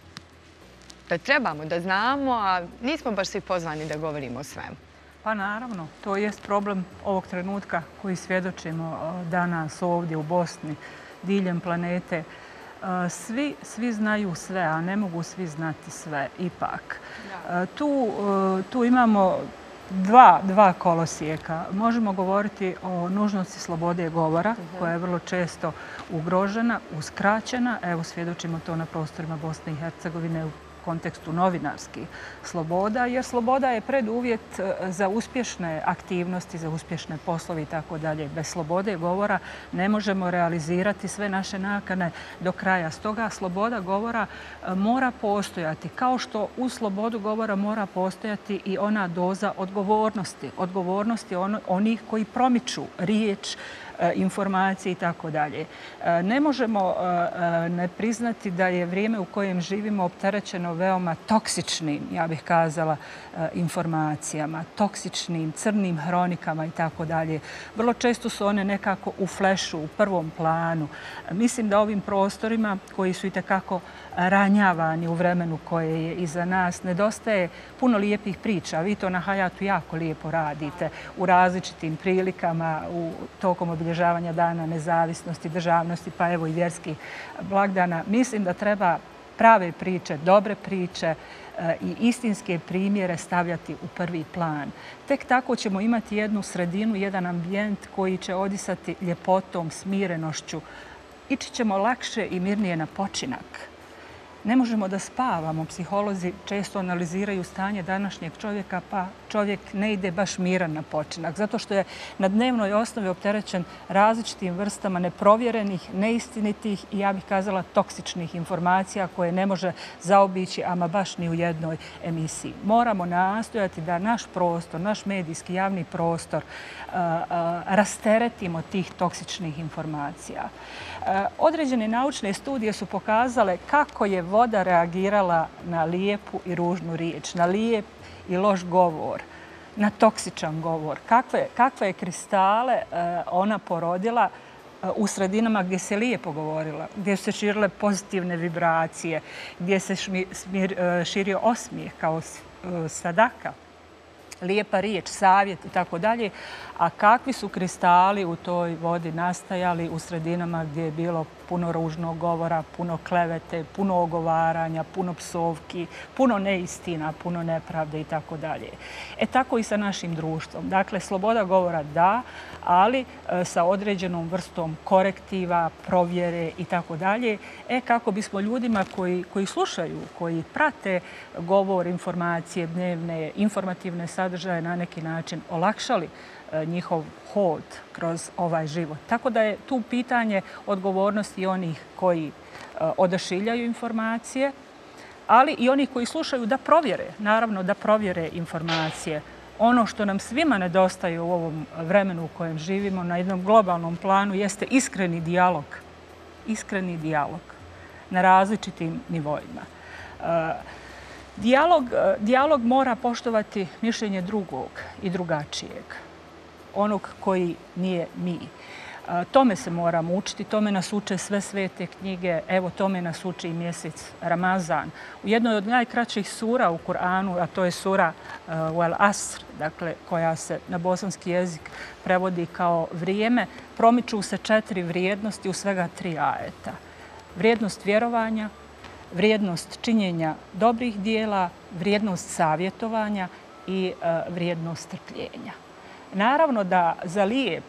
da trebamo, da znamo, a nismo baš svi pozvani da govorimo o svemu. Pa naravno, to jest problem ovog trenutka koji svjedočimo danas ovdje u Bosni, diljem planete. Svi, svi znaju sve, a ne mogu svi znati sve ipak. Tu, tu imamo dva, dva kolosijeka. Možemo govoriti o nužnosti slobode govora, koja je vrlo često ugrožena, uskraćena. Evo, svjedočimo to na prostorima Bosne i Hercegovine u kontekstu novinarskih sloboda, jer sloboda je preduvjet za uspješne aktivnosti, za uspješne poslove i tako dalje. Bez slobode govora ne možemo realizirati sve naše nakane do kraja. Stoga sloboda govora mora postojati, kao što u slobodu govora mora postojati i ona doza odgovornosti. Odgovornosti onih koji promiču riječ, informacije i tako dalje. Ne možemo ne priznati da je vrijeme u kojem živimo opterećeno veoma toksičnim, ja bih kazala, informacijama, toksičnim, crnim hronikama i tako dalje. Vrlo često su one nekako u flešu, u prvom planu. Mislim da ovim prostorima koji su i tekako ranjavani u vremenu koje je iza nas, nedostaje puno lijepih priča. Vi to na Hayatu jako lijepo radite u različitim prilikama, u tokom obilježavanja Dana nezavisnosti, državnosti, pa evo i vjerskih blagdana. Mislim da treba prave priče, dobre priče i istinske primjere stavljati u prvi plan. Tek tako ćemo imati jednu sredinu, jedan ambijent koji će odisati ljepotom, smirenošću. Ići ćemo lakše i mirnije na počinak. Ne možemo da spavamo. Psiholozi često analiziraju stanje današnjeg čovjeka, pa čovjek ne ide baš miran na počinak, zato što je na dnevnoj osnovi opterećen različitim vrstama neprovjerenih, neistinitih i, ja bih kazala, toksičnih informacija koje ne može zaobići ama baš ni u jednoj emisiji. Moramo nastojati da naš prostor, naš medijski javni prostor rasteretimo tih toksičnih informacija. Određene naučne studije su pokazale kako je voda reagirala na lijepu i ružnu riječ, na lijep i loš govor, na toksičan govor. Kakve, kakve je kristale ona porodila u sredinama gdje se lijepo govorila, gdje su se širile pozitivne vibracije, gdje se šmir, širio osmijeh kao sadaka, lijepa riječ, savjet i tako dalje. A kakvi su kristali u toj vodi nastajali u sredinama gdje je bilo puno ružnog govora, puno klevete, puno ogovaranja, puno psovki, puno neistina, puno nepravde i tako dalje. E tako i sa našim društvom. Dakle, sloboda govora da, ali sa određenom vrstom korektiva, provjere i tako dalje. E kako bismo ljudima koji, koji slušaju, koji prate govor, informacije, dnevne, informativne sadržaje na neki način olakšali njihov hod kroz ovaj život. Tako da je tu pitanje odgovornosti onih koji odašiljaju informacije, ali i onih koji slušaju da provjere, naravno da provjere informacije. Ono što nam svima nedostaje u ovom vremenu u kojem živimo na jednom globalnom planu jeste iskreni dijalog. Iskreni dijalog na različitim nivoima. Dijalog, dijalog mora poštovati mišljenje drugog i drugačijeg, onog koji nije mi. Tome se moramo učiti, tome nas uče sve svete knjige, evo tome nas uči i mjesec Ramazan. U jednoj od najkraćih sura u Kur'anu, a to je sura Wal Asr, dakle, koja se na bosanski jezik prevodi kao vrijeme, promiču se četiri vrijednosti u svega tri ajeta. Vrijednost vjerovanja, vrijednost činjenja dobrih dijela, vrijednost savjetovanja i vrijednost strpljenja. Naravno da za lijep,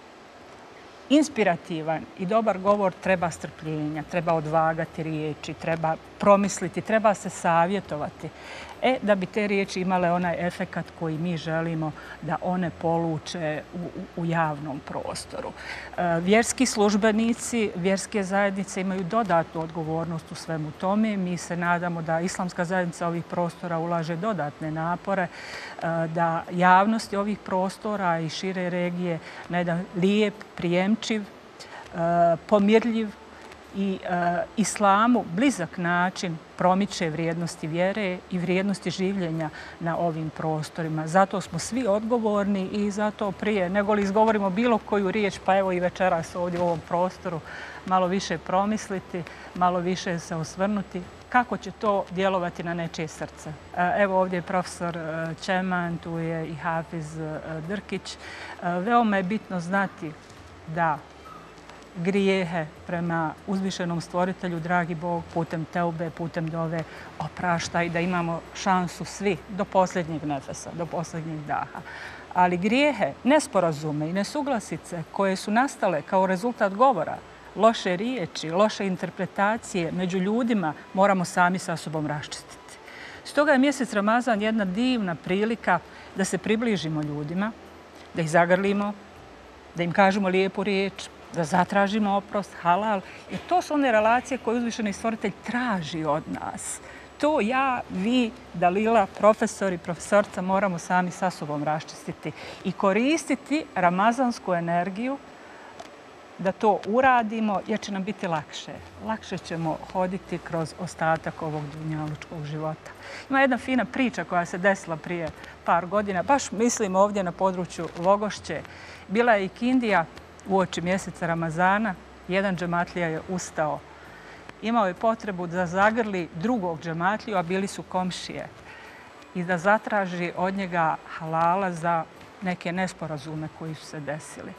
inspirativan i dobar govor treba strpljenja, treba odvagati riječi, treba promisliti, treba se savjetovati. E, da bi te riječi imale onaj efekat koji mi želimo da one poluče u, u javnom prostoru. E, vjerski službenici, vjerske zajednice imaju dodatnu odgovornost u svemu tome. Mi se nadamo da islamska zajednica ovih prostora ulaže dodatne napore, e, da javnosti ovih prostora i šire regije na jedan lijep, prijemčiv, e, pomirljiv i e, islamu blizak način promiče vrijednosti vjere i vrijednosti življenja na ovim prostorima. Zato smo svi odgovorni i zato prije nego li izgovorimo bilo koju riječ, pa evo i večeras ovdje u ovom prostoru, malo više promisliti, malo više se osvrnuti kako će to djelovati na nečije srce. Evo ovdje je profesor Čeman, tu je i Hafiz Drkić. Veoma je bitno znati da grijehe prema uzvišenom stvoritelju, dragi Bog, putem teube, putem dove oprašta i da imamo šansu svi do posljednjeg nefesa, do posljednjeg daha. Ali grijehe, nesporazume i nesuglasice koje su nastale kao rezultat govora, loše riječi, loše interpretacije među ljudima moramo sami sa sobom raščistiti. Stoga je mjesec Ramazan jedna divna prilika da se približimo ljudima, da ih zagrlimo, da im kažemo lijepu riječ, da zatražimo oprost, halal, jer to su one relacije koje uzvišeni stvoritelj traži od nas. To ja, vi, Dalila, profesor i profesorca moramo sami sa sobom raščistiti i koristiti ramazansku energiju da to uradimo, jer će nam biti lakše. Lakše ćemo hoditi kroz ostatak ovog dunjalučkog života. Ima jedna fina priča koja se desila prije par godina, baš mislim ovdje na području Vogošće. Bila je ikindija uoči mjeseca Ramazana, jedan džematlija je ustao. Imao je potrebu da zagrli drugog džematliju, a bili su komšije, i da zatraži od njega halala za neke nesporazume koji su se desili.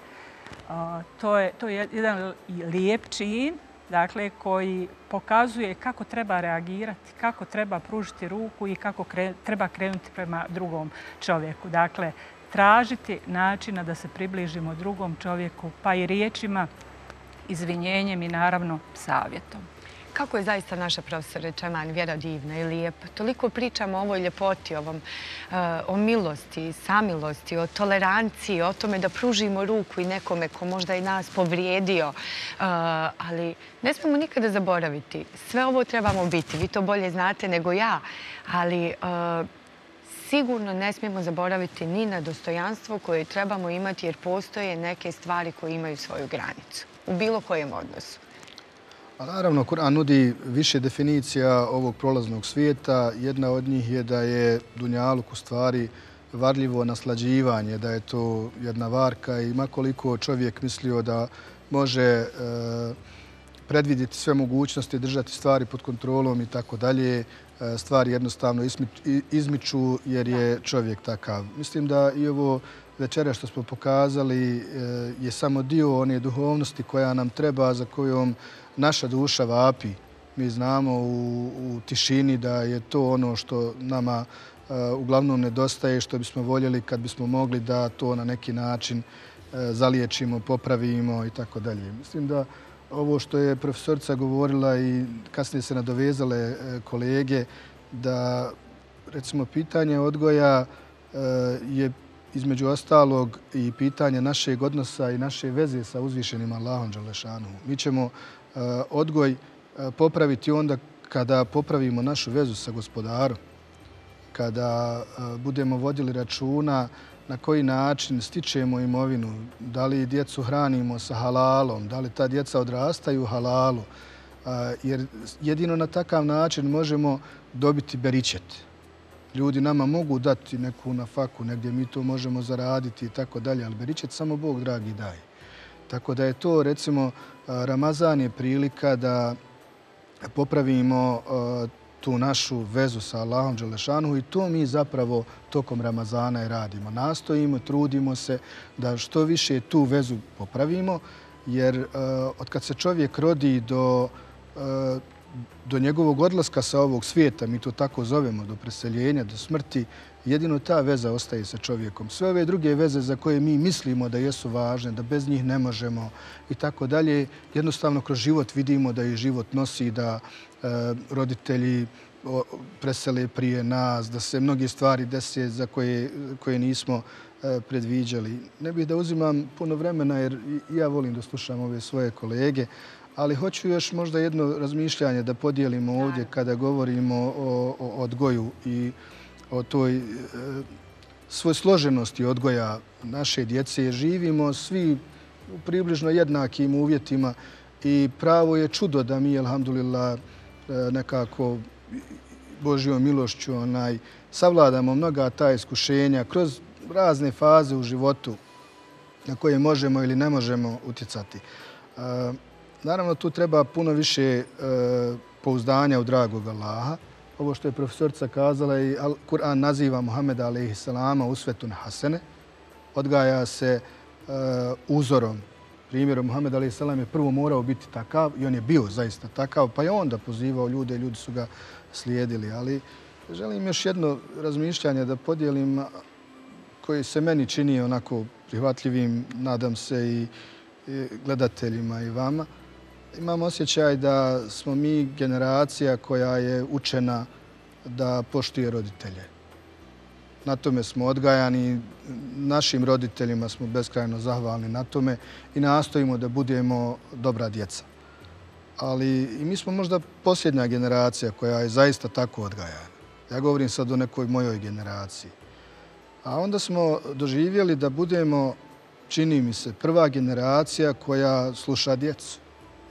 To je, to je jedan lijep čin, dakle, koji pokazuje kako treba reagirati, kako treba pružiti ruku i kako kre, treba krenuti prema drugom čovjeku. Dakle, tražiti načina da se približimo drugom čovjeku, pa i riječima, izvinjenjem i naravno savjetom. Kako je zaista naša profesora Čeman vjera divna i lijepa. Toliko pričamo o ovoj ljepoti, ovom, uh, o milosti, samilosti, o toleranciji, o tome da pružimo ruku i nekome ko možda i nas povrijedio. Uh, ali ne smemo nikada zaboraviti. Sve ovo trebamo biti. Vi to bolje znate nego ja. Ali uh, sigurno ne smijemo zaboraviti ni na dostojanstvo koje trebamo imati jer postoje neke stvari koje imaju svoju granicu. U bilo kojem odnosu. A naravno, Kur'an nudi više definicija ovog prolaznog svijeta. Jedna od njih je da je dunjaluk u stvari varljivo naslađivanje, da je to jedna varka i makoliko čovjek mislio da može e, predvidjeti sve mogućnosti, držati stvari pod kontrolom i tako dalje, stvari jednostavno izmiču jer je čovjek takav. Mislim da i ovo večera što smo pokazali je samo dio one duhovnosti koja nam treba, za kojom naša duša vapi. Mi znamo u, u tišini da je to ono što nama uh, uglavnom nedostaje, što bismo voljeli kad bismo mogli da to na neki način uh, zaliječimo, popravimo i tako dalje. Mislim da ovo što je profesorica govorila i kasnije se nadovezale uh, kolege, da recimo pitanje odgoja uh, je između ostalog i pitanje našeg odnosa i naše veze sa uzvišenim Allahom dželešanuhu. Mi ćemo odgoj popraviti onda kada popravimo našu vezu sa gospodarom, kada budemo vodili računa na koji način stičemo imovinu, da li djecu hranimo sa halalom, da li ta djeca odrastaju u halalu, jer jedino na takav način možemo dobiti beričet. Ljudi nama mogu dati neku nafaku, negdje mi to možemo zaraditi i tako dalje, ali beričet samo Bog dragi daje. Tako da je to, recimo, Ramazan je prilika da popravimo tu našu vezu sa Allahom dželešanuhu i to mi zapravo tokom Ramazana i radimo. Nastojimo, trudimo se da što više tu vezu popravimo, jer od kad se čovjek rodi do do njegovog odlaska sa ovog svijeta, mi to tako zovemo, do preseljenja, do smrti, jedino ta veza ostaje sa čovjekom. Sve ove druge veze za koje mi mislimo da jesu važne, da bez njih ne možemo i tako dalje, jednostavno kroz život vidimo da i život nosi, da roditelji presele prije nas, da se mnogi stvari dese za koje nismo predviđali. Ne bih da uzimam puno vremena jer ja volim da slušam ove svoje kolege, ali hoću još možda jedno razmišljanje da podijelimo ovdje kada govorimo o odgoju i o toj svoj složenosti odgoja naše djece. Živimo svi u približno jednakim uvjetima i pravo je čudo da mi, alhamdulillah, nekako Božjom milošću savladamo mnoga ta iskušenja kroz razne faze u životu na koje možemo ili ne možemo utjecati. Naravno, tu treba puno više pouzdanja u dragog Allaha. Ovo što je profesorica kazala i Kur'an naziva Muhameda alejhi selama usvetun hasene. Odgaja se uzorom. Primjerom, Muhammed alejhi selam je prvo morao biti takav i on je bio zaista takav, pa je onda pozivao ljude, ljudi su ga slijedili. Ali želim još jedno razmišljanje da podijelim koji se meni čini onako prihvatljivim, nadam se i gledateljima i vama. Imam osjećaj da smo mi generacija koja je učena da poštuje roditelje. Na tome smo odgajani, našim roditeljima smo beskrajno zahvalni na tome i nastojimo da budemo dobra djeca. Ali i mi smo možda posljednja generacija koja je zaista tako odgajana. Ja govorim sad o nekoj mojoj generaciji. A onda smo doživjeli da budemo, čini mi se, prva generacija koja sluša djecu.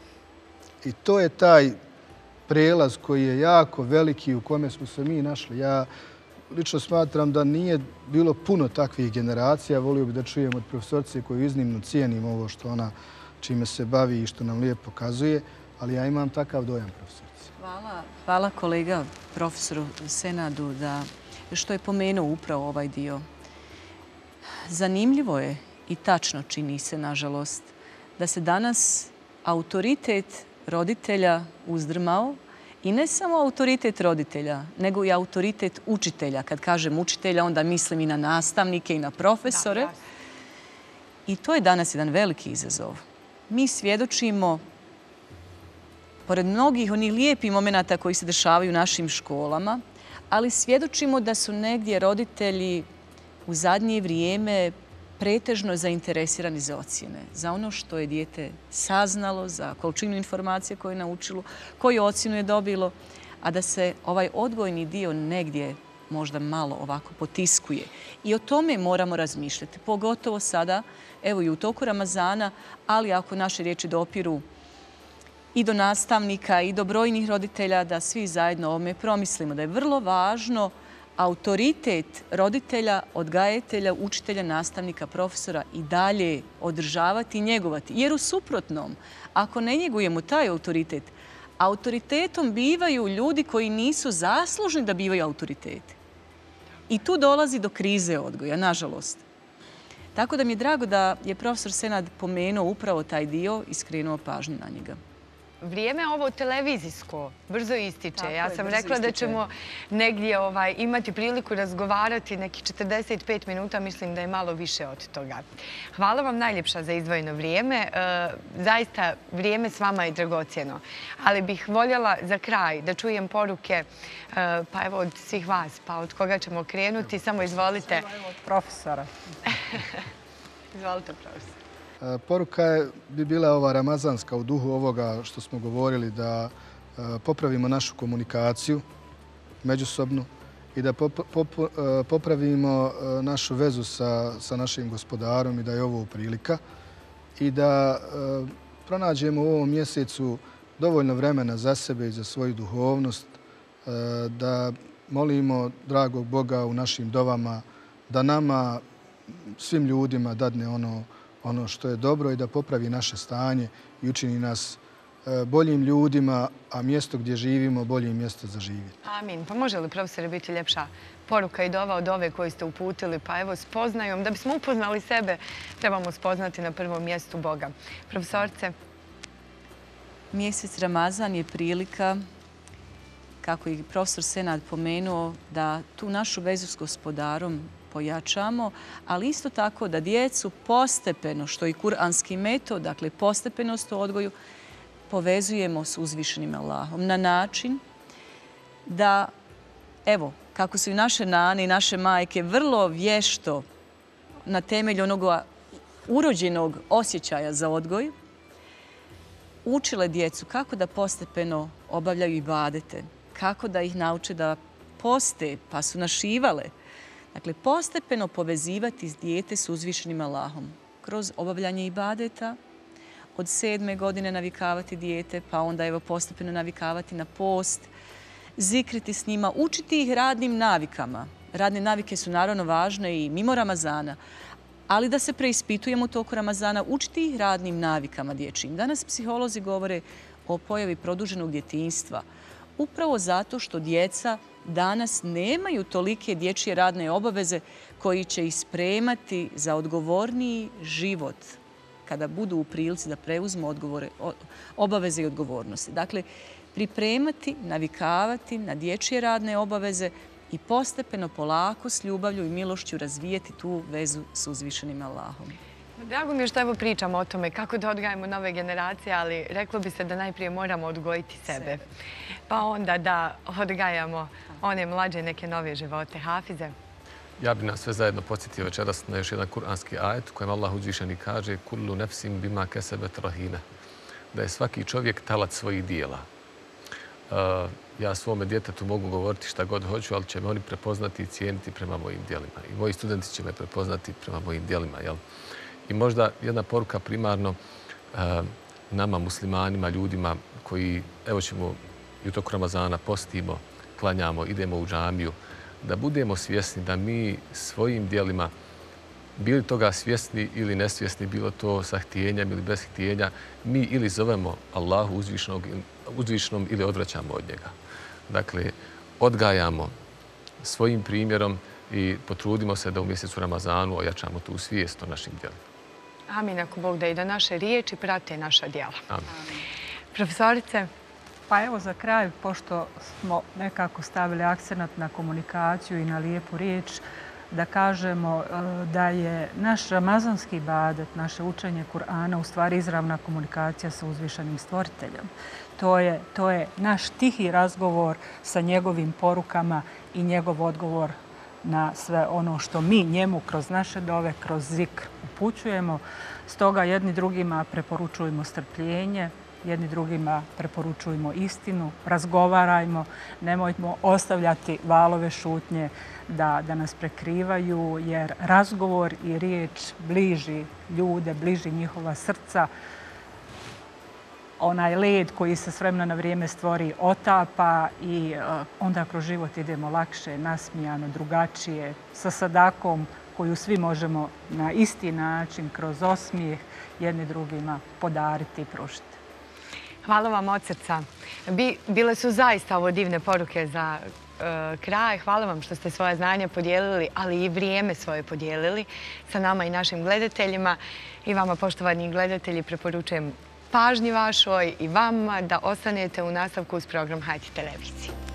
I to je taj prelaz koji je jako veliki u kome smo se mi našli. Ja lično smatram da nije bilo puno takvih generacija. Volio bih da čujem od profesorice koju iznimno cijenim ovo što ona čime se bavi i što nam lijepo pokazuje, ali ja imam takav dojam, profesorice. Hvala, hvala kolega profesoru Senadu da što je pomenuo upravo ovaj dio. Zanimljivo je i tačno čini se, nažalost, da se danas autoritet roditelja uzdrmao i ne samo autoritet roditelja, nego i autoritet učitelja. Kad kažem učitelja, onda mislim i na nastavnike i na profesore. I to je danas jedan veliki izazov. Mi svjedočimo, pored mnogih onih lijepih momenata koji se dešavaju u našim školama, ali svjedočimo da su negdje roditelji u zadnje vrijeme pretežno zainteresirani za ocjene, za ono što je dijete saznalo, za količinu informacije koju je naučilo, koju ocjenu je dobilo, a da se ovaj odgojni dio negdje možda malo ovako potiskuje. I o tome moramo razmišljati, pogotovo sada, evo i u toku Ramazana, ali ako naše riječi dopiru i do nastavnika i do brojnih roditelja, da svi zajedno o ovome promislimo, da je vrlo važno autoritet roditelja, odgajatelja, učitelja, nastavnika, profesora i dalje održavati i njegovati. Jer u suprotnom, ako ne njegujemo taj autoritet, autoritetom bivaju ljudi koji nisu zaslužni da bivaju autoriteti. I tu dolazi do krize odgoja, nažalost. Tako da mi je drago da je profesor Senad pomenuo upravo taj dio i skrenuo pažnju na njega. Vrijeme ovo televizijsko brzo ističe. Ja sam rekla da ćemo negdje imati priliku razgovarati nekih četrdeset pet minuta. Mislim da je malo više od toga. Hvala vam najljepša za izdvojeno vrijeme. Zaista vrijeme s vama je dragocjeno. Ali bih voljela za kraj da čujem poruke pa evo od svih vas. Pa od koga ćemo krenuti? Samo izvolite. Samo od profesora. Izvolite, profesor. Poruka bi bila ova ramazanska u duhu ovoga što smo govorili, da popravimo našu komunikaciju međusobnu i da popravimo našu vezu sa našim gospodarom i da je ovo prilika i da pronađemo u ovom mjesecu dovoljno vremena za sebe i za svoju duhovnost, da molimo dragog Boga u našim dovama, da nama, svim ljudima dadne ono ono što je dobro i da popravi naše stanje i učini nas boljim ljudima, a mjesto gdje živimo boljim mjesto za živjeti. Amin. Pa može li, profesore, biti ljepša poruka i dova od ove koje ste uputili? Pa evo, spoznajom, da bismo upoznali sebe, trebamo spoznati na prvom mjestu Boga. Profesorce? Mjesec Ramazan je prilika, kako je profesor Senad pomenuo, da tu našu vezu s Gospodarom pojačamo, ali isto tako da djecu postepeno, što je kuranski metod, dakle postepenost u odgoju, povezujemo s uzvišenim Allahom na način da, evo, kako su i naše nane i naše majke vrlo vješto na temelju onog urođenog osjećaja za odgoj, učile djecu kako da postepeno obavljaju ibadete, kako da ih nauče da poste, pa su našivale. Dakle, postepeno povezivati dijete s uzvišenim Allahom kroz obavljanje ibadeta, od sedme godine navikavati dijete, pa onda evo postepeno navikavati na post, zikriti s njima, učiti ih radnim navikama. Radne navike su naravno važne i mimo Ramazana, ali da se preispitujemo u toku Ramazana, učiti ih radnim navikama dječjim. Danas psiholozi govore o pojavi produženog djetinjstva, upravo zato što djeca danas nemaju tolike dječje radne obaveze koji će ih spremati za odgovorniji život kada budu u prilici da preuzmu odgovore, obaveze i odgovornosti. Dakle, pripremati, navikavati na dječje radne obaveze i postepeno, polako, s ljubavlju i milošću razvijeti tu vezu s uzvišenim Allahom. Drago mi je što evo pričamo o tome kako da odgajamo nove generacije, ali reklo bi se da najprije moramo odgojiti sebe. Pa onda da odgajamo one mlađe neke nove živote. Hafize? Ja bih nas sve zajedno podsjetio večeras na još jedan kuranski ajet u kojem Allah uzvišeni kaže kullu nefsim bima kesebet rahine. Da je svaki čovjek talac svojih dijela. Ja svome djetetu mogu govoriti šta god hoću, ali će me oni prepoznati i cijeniti prema mojim dijelima. I moji studenti će me prepoznati prema mojim dijelima. I možda jedna poruka primarno nama, muslimanima, ljudima koji, evo ćemo i u toku Ramazana postimo, klanjamo, idemo u džamiju, da budemo svjesni da mi svojim dijelima, bili toga svjesni ili nesvjesni, bilo to sa htjenjem ili bez htjenja, mi ili zovemo Allahu uzvišenom ili odvraćamo od njega. Dakle, odgajamo svojim primjerom i potrudimo se da u mjesecu Ramazanu ojačamo tu svijest o našim dijelima. Amin, ako Bog da i da naše riječi prate naša djela. Amin. Profesorice? Pa evo za kraj, pošto smo nekako stavili akcenat na komunikaciju i na lijepu riječ, da kažemo da je naš ramazanski ibadet, naše učenje Kur'ana u stvari izravna komunikacija sa uzvišenim stvoriteljem. To je, to je naš tihi razgovor sa njegovim porukama i njegov odgovor na sve ono što mi njemu kroz naše dove, kroz zikr upućujemo. Stoga jedni drugima preporučujemo strpljenje, jedni drugima preporučujemo istinu, razgovarajmo, nemojmo ostavljati valove šutnje da, da nas prekrivaju, jer razgovor i riječ bliži ljude, bliži njihova srca. Onaj led koji se s vremena na vrijeme stvori otapa i onda kroz život idemo lakše, nasmijano, drugačije, sa sadakom koju svi možemo na isti način, kroz osmijeh, jedni drugima podariti i pružiti. Hvala vam od srca. Bile su zaista ovo divne poruke za kraj. Hvala vam što ste svoje znanje podijelili, ali i vrijeme svoje podijelili sa nama i našim gledateljima. I vama, poštovani gledatelji, preporučujem pažnji vašoj i vama da ostanete u nastavku uz program Hajde televizije.